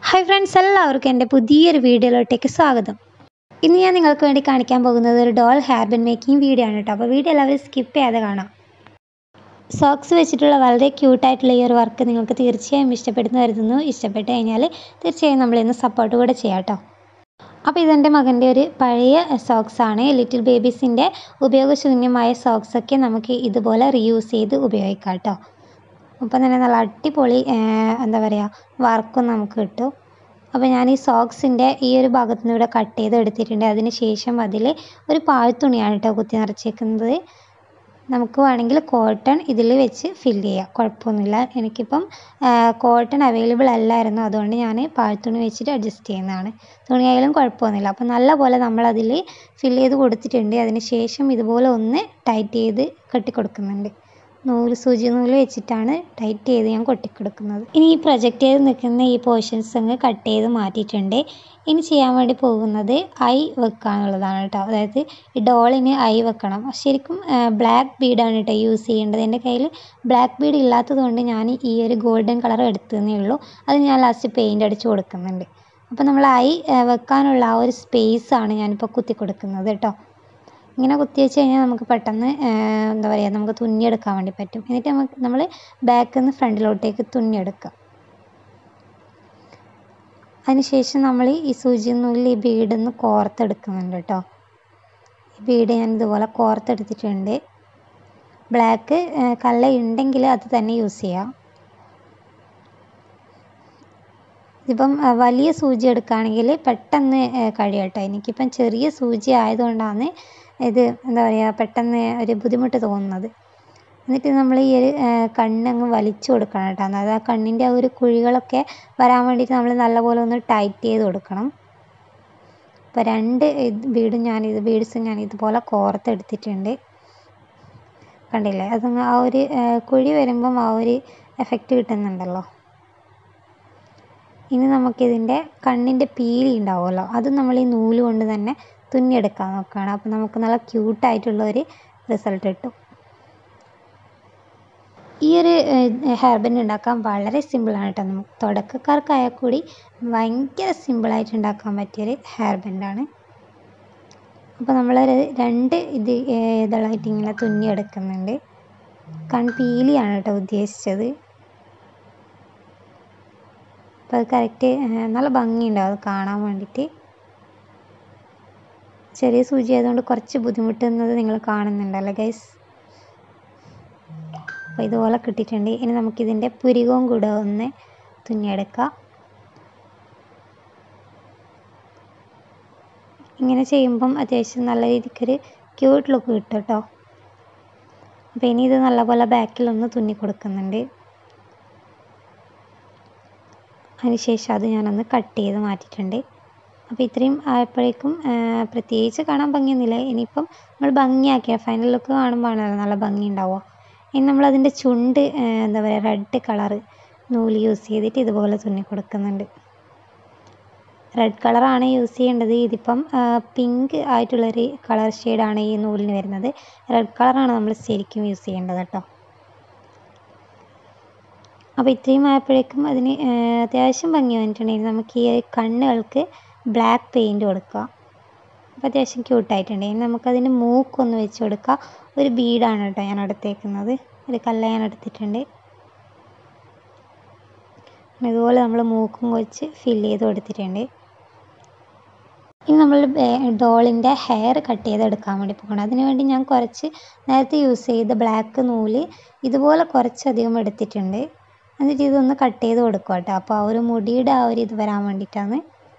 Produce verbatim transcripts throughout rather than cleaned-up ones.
Hi friends, എല്ലാവർക്കും എൻ്റെ പുതിയൊരു വീഡിയോയിലോട്ടേക്ക് സ്വാഗതം. ഇന്ന് ഞാൻ നിങ്ങൾക്ക് വേണ്ടി കാണിക്കാൻ പോകുന്നത് ഒരു doll hair band making video ആണ് കേട്ടോ. അപ്പോൾ വീഡിയോ എല്ലാവരും സ്കിപ്പ് ചെയ്യാതെ കാണാം. സോക്സ് വെച്ചിട്ടുള്ള വളരെ ക്യൂട്ടായിട്ടുള്ള ഈ ഒരു വർക്ക് നിങ്ങൾക്ക് തീർച്ചയായും ഇഷ്ടപ്പെടുന്നു കരുതുന്നു. ഇഷ്ടപ്പെട്ട് കഴിഞ്ഞാൽ തീർച്ചയായും നമ്മളിന്ന് സപ്പോർട്ട് കൂടെ ചെയ്യാം കേട്ടോ. അപ്പോൾ ഇതെൻ്റെ മകൻ്റെ ഒരു പഴയ സോക്സാണ്. ലിറ്റിൽ ബേബീസിൻ്റെ ഉപയോഗശൂന്യമായ സോക്സൊക്കെ നമുക്ക് ഇതുപോലെ റീയൂസ് ചെയ്ത് ഉപയോഗിക്കാം കേട്ടോ. അപ്പം തന്നെ നല്ല അടിപൊളി എന്താ പറയുക വർക്കും നമുക്ക് കിട്ടും. അപ്പോൾ ഞാൻ ഈ സോക്സിൻ്റെ ഈ ഒരു ഭാഗത്തു നിന്ന് ഇവിടെ കട്ട് ചെയ്ത് എടുത്തിട്ടുണ്ട്. അതിന് ശേഷം അതിൽ ഒരു പാഴ്ത്തുണിയാണ് കേട്ടോ കുത്തി നിറച്ചേക്കുന്നത്. നമുക്ക് വേണമെങ്കിൽ കോട്ടൺ ഇതിൽ വെച്ച് ഫില്ല് ചെയ്യാം, കുഴപ്പമൊന്നുമില്ല. എനിക്കിപ്പം കോട്ടൺ അവൈലബിൾ അല്ലായിരുന്നു, അതുകൊണ്ട് ഞാൻ പാഴ്ത്തുണി വെച്ചിട്ട് അഡ്ജസ്റ്റ് ചെയ്യുന്നതാണ്. തുണിയായാലും കുഴപ്പമൊന്നുമില്ല. അപ്പോൾ നല്ലപോലെ നമ്മളതിൽ ഫില്ല് ചെയ്ത് കൊടുത്തിട്ടുണ്ട്. അതിന് ശേഷം ഇതുപോലെ ഒന്ന് ടൈറ്റ് ചെയ്ത് കെട്ടിക്കൊടുക്കുന്നുണ്ട്. നൂല് സൂചി നൂല് വെച്ചിട്ടാണ് ടൈറ്റ് ചെയ്ത് ഞാൻ കൊട്ടിക്കൊടുക്കുന്നത്. ഇനി ഈ പ്രൊജക്റ്റ് ചെയ്ത് നിൽക്കുന്ന ഈ പോർഷൻസ് അങ്ങ് കട്ട് ചെയ്ത് മാറ്റിയിട്ടുണ്ട്. ഇനി ചെയ്യാൻ വേണ്ടി പോകുന്നത് ഐ വെക്കാനുള്ളതാണ് കേട്ടോ. അതായത് ഈ ഡോളിന് ഐ വെക്കണം. ശരിക്കും ബ്ലാക്ക് ബീഡാണ് കേട്ടോ യൂസ് ചെയ്യേണ്ടത്. എൻ്റെ കയ്യിൽ ബ്ലാക്ക് ബീഡ് ഇല്ലാത്തത് കൊണ്ട് ഞാൻ ഈ ഒരു ഗോൾഡൻ കളർ എടുത്തതേ ഉള്ളൂ. അത് ഞാൻ ലാസ്റ്റ് പെയിൻ്റ് അടിച്ച് കൊടുക്കുന്നുണ്ട്. അപ്പോൾ നമ്മൾ ഐ വെക്കാനുള്ള ആ ഒരു സ്പേസാണ് ഞാനിപ്പോൾ കുത്തി കൊടുക്കുന്നത് കേട്ടോ. ഇങ്ങനെ കുത്തി വെച്ച് കഴിഞ്ഞാൽ നമുക്ക് പെട്ടെന്ന് എന്താ പറയുക നമുക്ക് തുന്നിയെടുക്കാൻ വേണ്ടി പറ്റും. എന്നിട്ട് നമുക്ക് നമ്മൾ ബാക്കിൽ നിന്ന് ഫ്രണ്ടിലോട്ടേക്ക് തുന്നിയെടുക്കാം. അതിനുശേഷം നമ്മൾ ഈ സൂചി നൂലിൽ ഈ ബീഡൊന്ന് കോർത്തെടുക്കുന്നുണ്ട് കേട്ടോ. ഈ ബീഡ് ഞാൻ ഇതുപോലെ കോർത്തെടുത്തിട്ടുണ്ട്. ബ്ലാക്ക് കള്ള ഉണ്ടെങ്കിൽ അത് തന്നെ യൂസ് ചെയ്യാം. ഇതിപ്പം വലിയ സൂചി എടുക്കുകയാണെങ്കിൽ പെട്ടെന്ന് കഴിയും കേട്ടോ. എനിക്കിപ്പം ചെറിയ സൂചി ആയതുകൊണ്ടാണ് ഇത് എന്താ പറയുക പെട്ടെന്ന് ഒരു ബുദ്ധിമുട്ട് തോന്നുന്നത്. എന്നിട്ട് നമ്മൾ ഈ ഒരു കണ്ണങ്ങ് വലിച്ചു കൊടുക്കണം കേട്ടോ. അതായത് ആ കണ്ണിൻ്റെ ആ ഒരു കുഴികളൊക്കെ വരാൻ വേണ്ടിയിട്ട് നമ്മൾ നല്ലപോലെ ഒന്ന് ടൈറ്റ് ചെയ്ത് കൊടുക്കണം. അപ്പോൾ രണ്ട് ബീഡും ഞാനിത് ബീഡ്സും ഞാൻ ഇതുപോലെ കോർത്തെടുത്തിട്ടുണ്ട്. കണ്ടില്ലേ, അതങ്ങ് ആ ഒരു കുഴി വരുമ്പം ആ ഒരു എഫക്റ്റ് കിട്ടുന്നുണ്ടല്ലോ. ഇനി നമുക്കിതിൻ്റെ കണ്ണിൻ്റെ പീലി ഉണ്ടാവുമല്ലോ, അത് നമ്മൾ ഈ നൂല് കൊണ്ട് തന്നെ തുന്നിയെടുക്കാൻ നോക്കുകയാണ്. അപ്പോൾ നമുക്ക് നല്ല ക്യൂട്ടായിട്ടുള്ളൊരു റിസൾട്ട് കിട്ടും. ഈ ഒരു ഹെയർ ബാൻഡ് ഉണ്ടാക്കാൻ വളരെ സിമ്പിളാണ് കേട്ടോ. നമുക്ക് തുടക്കക്കാർക്കായാൽ കൂടി ഭയങ്കര സിമ്പിളായിട്ട് ഉണ്ടാക്കാൻ പറ്റിയൊരു ഹെയർ ബാൻഡാണ്. അപ്പോൾ നമ്മളൊരു രണ്ട് ഇത് ഇതളായിട്ട് ഇങ്ങനെ തുന്നിയെടുക്കുന്നുണ്ട്. കൺപീലിയാണ് കേട്ടോ ഉദ്ദേശിച്ചത്. അപ്പോൾ അത് കറക്റ്റ് നല്ല ഭംഗിയുണ്ടാവും അത് കാണാൻ വേണ്ടിയിട്ട്. ചെറിയ സൂചി ആയതുകൊണ്ട് കുറച്ച് ബുദ്ധിമുട്ടുന്നത് നിങ്ങൾ കാണുന്നുണ്ടല്ലോ ഗൈസ്. അപ്പോൾ ഇതുപോലെ കിട്ടിയിട്ടുണ്ട്. ഇനി നമുക്കിതിൻ്റെ പുരികവും കൂടെ ഒന്ന് തുന്നിയെടുക്കാം. ഇങ്ങനെ ചെയ്യുമ്പം അത്യാവശ്യം നല്ല രീതിക്കൊരു ക്യൂട്ട് ലുക്ക് കിട്ടും കേട്ടോ. അപ്പോൾ ഇനി ഇത് നല്ലപോലെ ബാക്കിലൊന്ന് തുന്നി കൊടുക്കുന്നുണ്ട്. അതിനുശേഷം അത് ഞാനൊന്ന് കട്ട് ചെയ്ത് മാറ്റിയിട്ടുണ്ട്. അപ്പോൾ ഇത്രയും ആയപ്പോഴേക്കും പ്രത്യേകിച്ച് കാണാൻ ഭംഗിയൊന്നുമില്ല. ഇനിയിപ്പം നമ്മൾ ഭംഗിയാക്കിയ ഫൈനൽ ലുക്ക് കാണുമ്പോഴാണല്ലോ നല്ല ഭംഗി ഉണ്ടാവുക. ഇനി നമ്മളതിൻ്റെ ചുണ്ട് എന്താ പറയുക റെഡ് കളറ് നൂല് യൂസ് ചെയ്തിട്ട് ഇതുപോലെ തുന്നി കൊടുക്കുന്നുണ്ട്. റെഡ് കളറാണ് യൂസ് ചെയ്യേണ്ടത്. ഇതിപ്പം പിങ്ക് ആയിട്ടുള്ളൊരു കളർ ഷെയ്ഡാണ് ഈ നൂലിന് വരുന്നത്. റെഡ് കളറാണ് നമ്മൾ ശരിക്കും യൂസ് ചെയ്യേണ്ടത് കേട്ടോ. അപ്പോൾ ഇത്രയും ആയപ്പോഴേക്കും അതിന് അത്യാവശ്യം ഭംഗി വന്നിട്ടുണ്ടെങ്കിൽ നമുക്ക് ഈ കണ്ണുകൾക്ക് ബ്ലാക്ക് പെയിൻറ്റ് കൊടുക്കുക. അപ്പോൾ അത്യാവശ്യം ക്യൂട്ടായിട്ടുണ്ടെങ്കിൽ നമുക്കതിന് മൂക്കൊന്ന് വെച്ച് കൊടുക്കുക. ഒരു ബീഡാണ് കേട്ടോ ഞാൻ എടുത്തേക്കുന്നത്. ഒരു കല്ല് ഞാൻ എടുത്തിട്ടുണ്ട്. ഇതുപോലെ നമ്മൾ മൂക്കും വെച്ച് ഫില്ല് ചെയ്ത് കൊടുത്തിട്ടുണ്ട്. ഇനി നമ്മൾ ഡോളിൻ്റെ ഹെയർ കട്ട് ചെയ്തെടുക്കാൻ വേണ്ടി പോകണം. അതിനുവേണ്ടി ഞാൻ കുറച്ച് നേരത്തെ യൂസ് ചെയ്ത ബ്ലാക്ക് നൂല് ഇതുപോലെ കുറച്ചധികം എടുത്തിട്ടുണ്ട്. എന്നിട്ട് ഇതൊന്ന് കട്ട് ചെയ്ത് കൊടുക്കുക കേട്ടോ. അപ്പോൾ ആ ഒരു മുടിയുടെ ആ ഒരു ഇത് വരാൻ വേണ്ടിയിട്ടാണ്.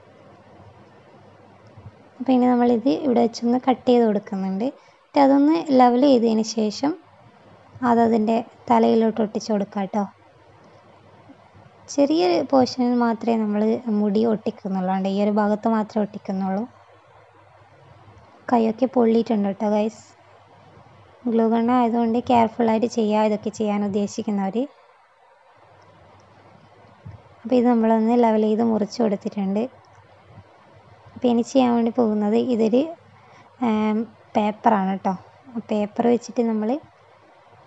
അപ്പോൾ ഇനി നമ്മളിത് ഇവിടെ വെച്ചൊന്ന് കട്ട് ചെയ്ത് കൊടുക്കുന്നുണ്ട്. എന്നിട്ട് അതൊന്ന് ലെവൽ ചെയ്തതിന് ശേഷം അതതിൻ്റെ തലയിലോട്ട് ഒട്ടിച്ച് കൊടുക്കുക കേട്ടോ. ചെറിയൊരു പോർഷനിൽ മാത്രമേ നമ്മൾ മുടി ഒട്ടിക്കുന്നുള്ളൂ, അതുകൊണ്ട് ഈ ഒരു ഭാഗത്ത് മാത്രമേ ഒട്ടിക്കുന്നുള്ളൂ. കൈയൊക്കെ പൊള്ളിയിട്ടുണ്ട് കേട്ടോ ഗൈസ്. ഗ്ലൂ ഗണ്ണ് ആയതുകൊണ്ട് കെയർഫുള്ളായിട്ട് ചെയ്യുക ഇതൊക്കെ ചെയ്യാൻ ഉദ്ദേശിക്കുന്നവർ. അപ്പോൾ ഇത് നമ്മളൊന്ന് ലെവൽ ചെയ്ത് മുറിച്ച് കൊടുത്തിട്ടുണ്ട്. അപ്പോൾ ഇനി ചെയ്യാൻ വേണ്ടി പോകുന്നത് ഇതൊരു പേപ്പറാണ് കേട്ടോ. പേപ്പർ വെച്ചിട്ട് നമ്മൾ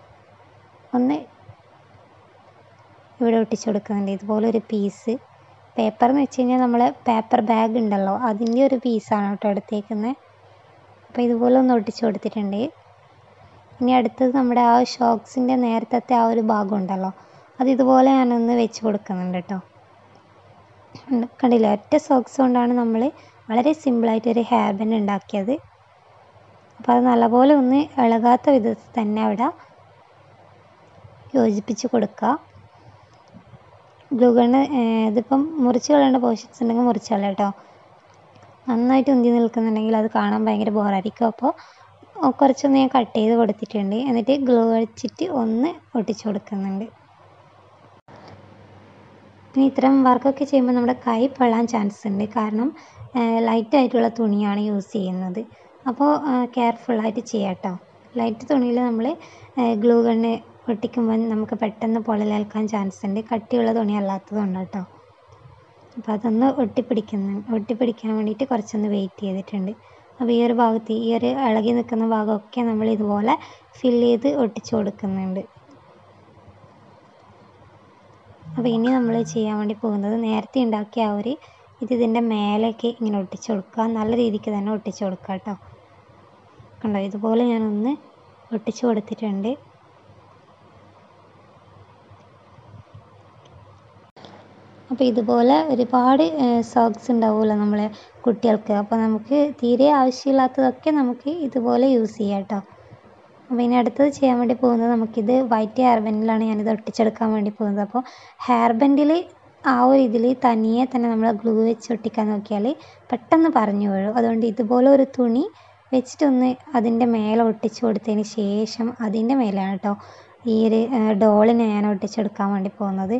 ഒന്ന് ഇവിടെ ഒട്ടിച്ച് കൊടുക്കുന്നുണ്ട്. ഇതുപോലെ ഒരു പീസ് പേപ്പർ എന്ന് വെച്ച് കഴിഞ്ഞാൽ നമ്മൾ പേപ്പർ ബാഗ് ഉണ്ടല്ലോ അതിൻ്റെ ഒരു പീസാണ് കേട്ടോ എടുത്തേക്കുന്നത്. അപ്പോൾ ഇതുപോലെ ഒന്ന് ഒട്ടിച്ച് കൊടുത്തിട്ടുണ്ട്. ഇനി അടുത്തത് നമ്മുടെ ആ ഷോക്സിൻ്റെ നേരത്തെ ആ ഒരു ഭാഗം ഉണ്ടല്ലോ അത് ഇതുപോലെ ഞാനൊന്ന് വെച്ച് കൊടുക്കുന്നുണ്ട് കേട്ടോ. കണ്ടില്ല, ഒറ്റ സോക്സ് കൊണ്ടാണ് നമ്മൾ വളരെ സിമ്പിളായിട്ടൊരു ഹെയർ ബാൻഡ് ഉണ്ടാക്കിയത്. അപ്പോൾ അത് നല്ലപോലെ ഒന്ന് ഇളകാത്ത വിധത്തിൽ തന്നെ അവിടെ യോജിപ്പിച്ച് കൊടുക്കുക. ഗ്ലൂ ഗണ്ണ് ഇതിപ്പം മുറിച്ച് കളയേണ്ട പോർഷൻസ് ഉണ്ടെങ്കിൽ മുറിച്ച് കളയാം കേട്ടോ. നന്നായിട്ട് ഉന്തി നിൽക്കുന്നുണ്ടെങ്കിൽ അത് കാണാൻ ഭയങ്കര ബോറായിരിക്കും. അപ്പോൾ കുറച്ചൊന്ന് ഞാൻ കട്ട് ചെയ്ത് കൊടുത്തിട്ടുണ്ട്. എന്നിട്ട് ഗ്ലൂ വെച്ചിട്ട് ഒന്ന് ഒട്ടിച്ച് കൊടുക്കുന്നുണ്ട്. ഇനി ഇത്തരം വർക്കൊക്കെ ചെയ്യുമ്പോൾ നമ്മുടെ കൈ പൊള്ളാൻ ചാൻസ് ഉണ്ട്. കാരണം ലൈറ്റായിട്ടുള്ള തുണിയാണ് യൂസ് ചെയ്യുന്നത്. അപ്പോൾ കെയർഫുള്ളായിട്ട് ചെയ്യാം കേട്ടോ. ലൈറ്റ് തുണിയിൽ നമ്മൾ ഗ്ലൂ ഗണ്ണ് ഒട്ടിക്കുമ്പോൾ നമുക്ക് പെട്ടെന്ന് പൊള്ളലേൽക്കാൻ ചാൻസ് ഉണ്ട്. കട്ടിയുള്ള തുണി അല്ലാത്തതുകൊണ്ട് കേട്ടോ. അപ്പോൾ അതൊന്ന് ഒട്ടിപ്പിടിക്കുന്നു ഒട്ടിപ്പിടിക്കാൻ വേണ്ടിയിട്ട് കുറച്ചൊന്ന് വെയിറ്റ് ചെയ്തിട്ടുണ്ട്. അപ്പോൾ ഈ ഒരു ഭാഗത്ത് ഈ ഒരു ഇളകി നിൽക്കുന്ന ഭാഗമൊക്കെ നമ്മൾ ഇതുപോലെ ഫില്ല് ചെയ്ത് ഒട്ടിച്ച് കൊടുക്കുന്നുണ്ട്. അപ്പോൾ ഇനി നമ്മൾ ചെയ്യാൻ വേണ്ടി പോകുന്നത് നേരത്തെ ഉണ്ടാക്കിയ ആ ഒരു ഇത് ഇതിൻ്റെ മേലേക്ക് ഇങ്ങനെ ഒട്ടിച്ച് കൊടുക്കുക. നല്ല രീതിക്ക് തന്നെ ഒട്ടിച്ച് കൊടുക്കുക കേട്ടോ. കണ്ടോ, ഇതുപോലെ ഞാനൊന്ന് ഒട്ടിച്ച് കൊടുത്തിട്ടുണ്ട്. അപ്പോൾ ഇതുപോലെ ഒരുപാട് സോക്സ് ഉണ്ടാവുമല്ലോ നമ്മളെ കുട്ടികൾക്ക്. അപ്പോൾ നമുക്ക് തീരെ ആവശ്യമില്ലാത്തതൊക്കെ നമുക്ക് ഇതുപോലെ യൂസ് ചെയ്യാം കേട്ടോ. അപ്പോൾ ഇനി അടുത്തത് ചെയ്യാൻ വേണ്ടി പോകുന്നത് നമുക്കിത് വൈറ്റ് ഹെയർ ബാൻഡിലാണ് ഞാനിത് ഒട്ടിച്ചെടുക്കാൻ വേണ്ടി പോകുന്നത്. അപ്പോൾ ഹെയർ ബാൻഡിൽ ആ ഒരു ഇതിൽ തനിയെ തന്നെ നമ്മൾ ഗ്ലൂ വെച്ച് ഒട്ടിക്കാൻ നോക്കിയാൽ പെട്ടെന്ന് പറഞ്ഞു വീഴും. അതുകൊണ്ട് ഇതുപോലെ ഒരു തുണി വെച്ചിട്ടൊന്ന് അതിൻ്റെ മേലെ ഒട്ടിച്ച് കൊടുത്തതിന് ശേഷം അതിൻ്റെ മേലെയാണ് കേട്ടോ ഈ ഒരു ഡോളിനെ ഞാൻ ഒട്ടിച്ചെടുക്കാൻ വേണ്ടി പോകുന്നത്.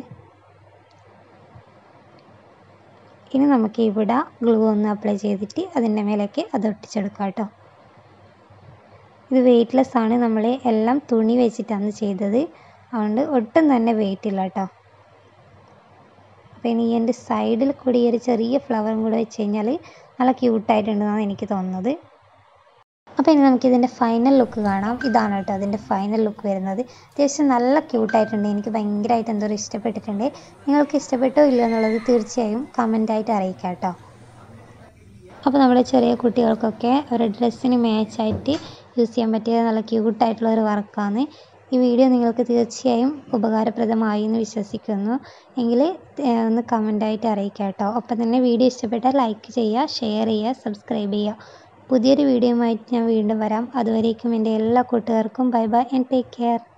ഇനി നമുക്ക് ഇവിടെ ഗ്ലൂ ഒന്ന് അപ്ലൈ ചെയ്തിട്ട് അതിൻ്റെ മേലേക്ക് അത് ഒട്ടിച്ചെടുക്കാം കേട്ടോ. ഇത് വെയ്റ്റ്ലെസ് ആണ്, നമ്മൾ എല്ലാം തുണി വെച്ചിട്ടാണ് ചെയ്തത്. അതുകൊണ്ട് ഒട്ടും തന്നെ വെയിറ്റ് ഇല്ല കേട്ടോ. അപ്പോൾ ഇനി എൻ്റെ സൈഡിൽ കൂടി ഈ ഒരു ചെറിയ ഫ്ലവറും കൂടെ വെച്ച് കഴിഞ്ഞാൽ നല്ല ക്യൂട്ടായിട്ടുണ്ടെന്നാണ് എനിക്ക് തോന്നുന്നത്. അപ്പോൾ ഇനി നമുക്കിതിൻ്റെ ഫൈനൽ ലുക്ക് കാണാം. ഇതാണ് കേട്ടോ അതിൻ്റെ ഫൈനൽ ലുക്ക് വരുന്നത്. അത്യാവശ്യം നല്ല ക്യൂട്ടായിട്ടുണ്ട്. എനിക്ക് ഭയങ്കരമായിട്ട് എന്തോ ഇഷ്ടപ്പെട്ടിട്ടുണ്ട്. നിങ്ങൾക്ക് ഇഷ്ടപ്പെട്ടോ ഇല്ല എന്നുള്ളത് തീർച്ചയായും കമൻറ്റായിട്ട് അറിയിക്കാം കേട്ടോ. അപ്പോൾ നമ്മുടെ ചെറിയ കുട്ടികൾക്കൊക്കെ ഒരു ഡ്രസ്സിന് മാച്ചായിട്ട് യൂസ് ചെയ്യാൻ പറ്റിയ നല്ല ക്യൂട്ടായിട്ടുള്ള ഒരു വർക്കാണ്. ഈ വീഡിയോ നിങ്ങൾക്ക് തീർച്ചയായും ഉപകാരപ്രദമായി എന്ന് വിശ്വസിക്കുന്നു. എങ്കിൽ ഒന്ന് കമൻറ്റായിട്ട് അറിയിക്കാം കേട്ടോ. ഒപ്പം തന്നെ വീഡിയോ ഇഷ്ടപ്പെട്ടാൽ ലൈക്ക് ചെയ്യുക, ഷെയർ ചെയ്യുക, സബ്സ്ക്രൈബ് ചെയ്യുക. പുതിയൊരു വീഡിയോയുമായിട്ട് ഞാൻ വീണ്ടും വരാം. അതുവരേക്കും എൻ്റെ എല്ലാ കൂട്ടുകാർക്കും bye bye and take care.